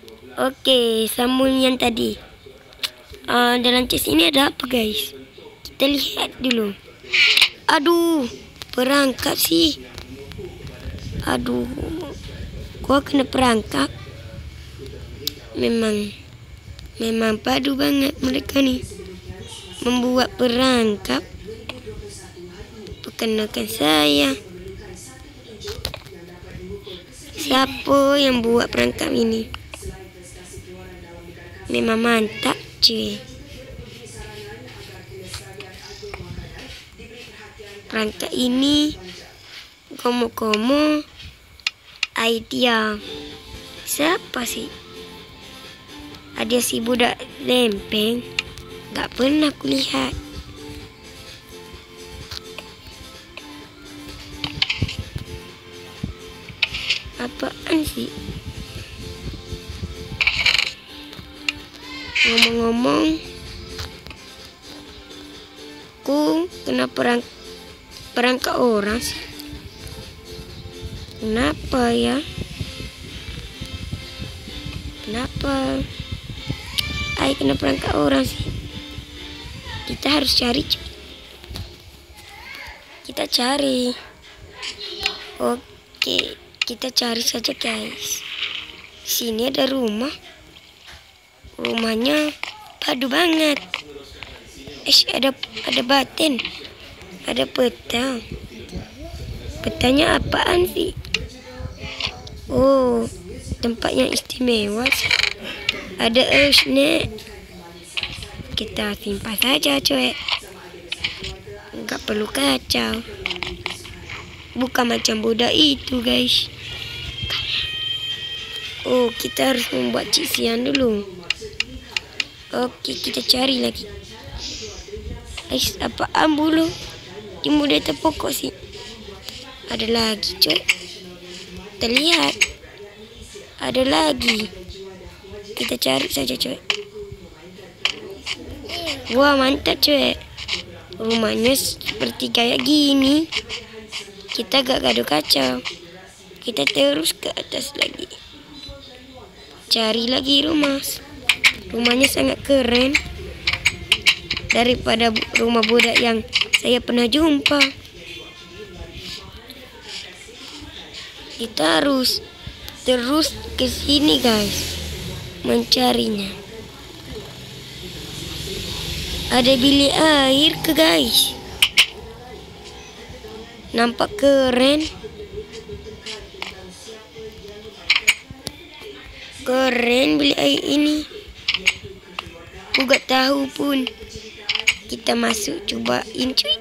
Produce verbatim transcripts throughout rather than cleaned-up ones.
Oke, sambung yang tadi. Uh, dalam chest ini ada apa guys? Kita lihat dulu. Aduh, perangkap sih. Aduh, gua kena perangkap. Memang, memang padu banget mereka nih. Membuat perangkap. Perkenalkan saya. Siapa yang buat perangkap ini? Memang mantap cuy. Perangkap ini komo-komo idea siapa sih? Ada si budak lempeng. Gak pernah kulihat. Apaan sih? Ngomong-ngomong, ku kena perang perangkap orang sih. Kenapa ya? Kenapa? Ay kena perangkap orang sih. Kita harus cari. Kita cari. Oke, kita cari saja guys. Sini ada rumah. Rumahnya padu banget. Eh, ada ada batin. Ada peta. Petanya apaan sih? Oh, tempat yang istimewa sih. Ada esnek. Kita simpan saja cuy. Enggak perlu kacau. Bukan macam budak itu guys. Oh, kita harus membuat cician dulu. Oke, kita cari lagi. Ais, apaan bulu? Timbul dari pokok sih. Ada lagi, coy. Kita lihat. Ada lagi. Kita cari saja, coy. Wah, mantap, coy. Rumahnya seperti kayak gini. Kita gak gaduh kacau. Kita terus ke atas lagi. Cari lagi rumah. Rumahnya sangat keren daripada rumah budak yang saya pernah jumpa. Kita harus terus ke sini guys, mencarinya. Ada bilik air ke guys. Nampak keren. Keren bilik air ini. Aku gak tahu pun. Kita masuk, cobain cuy.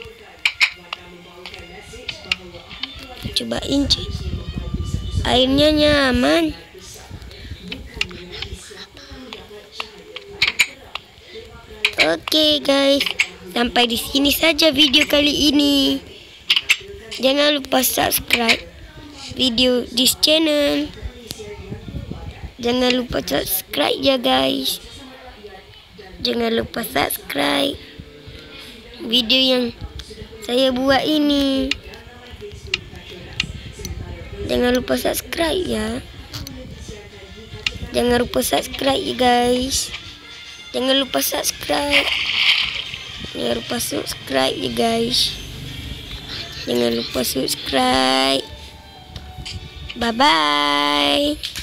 Cobain cuy. Airnya nyaman. Oke guys, sampai di sini saja video kali ini. Jangan lupa subscribe video this channel. Jangan lupa subscribe ya guys. Jangan lupa subscribe video yang saya buat ini. Jangan lupa subscribe ya. Jangan lupa subscribe ya guys. Jangan lupa subscribe. Jangan lupa subscribe ya guys. Jangan lupa subscribe. Bye bye.